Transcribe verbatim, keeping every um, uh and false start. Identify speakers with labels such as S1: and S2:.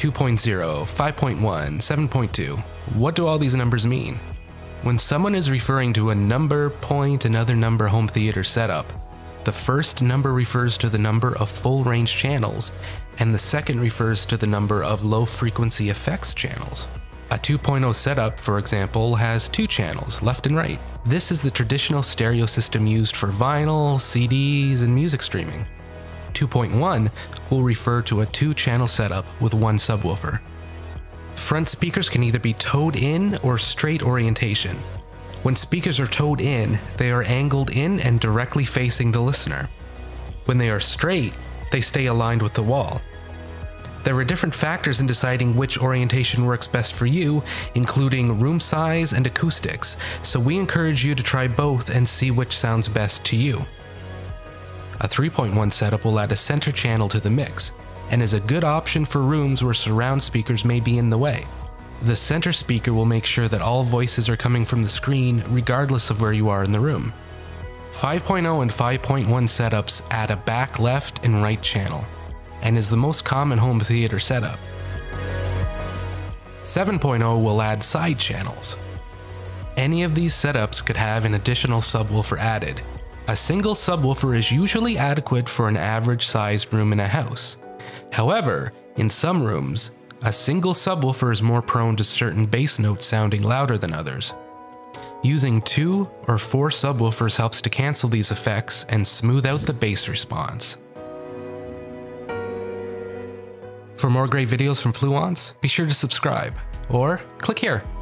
S1: two point zero, five point one, seven point two. What do all these numbers mean? When someone is referring to a number, point, and other number home theater setup, the first number refers to the number of full range channels, and the second refers to the number of low frequency effects channels. A two point oh setup, for example, has two channels, left and right. This is the traditional stereo system used for vinyl, C Ds, and music streaming. two point one will refer to a two channel setup with one subwoofer. Front speakers can either be towed in or straight orientation. When speakers are towed in, they are angled in and directly facing the listener. When they are straight, they stay aligned with the wall. There are different factors in deciding which orientation works best for you, including room size and acoustics, so we encourage you to try both and see which sounds best to you. A three point one setup will add a center channel to the mix, and is a good option for rooms where surround speakers may be in the way. The center speaker will make sure that all voices are coming from the screen regardless of where you are in the room. five point oh and five point one setups add a back left and right channel, and is the most common home theater setup. seven point oh will add side channels. Any of these setups could have an additional subwoofer added. A single subwoofer is usually adequate for an average sized room in a house. However, in some rooms, a single subwoofer is more prone to certain bass notes sounding louder than others. Using two or four subwoofers helps to cancel these effects and smooth out the bass response. For more great videos from Fluance, be sure to subscribe, or click here.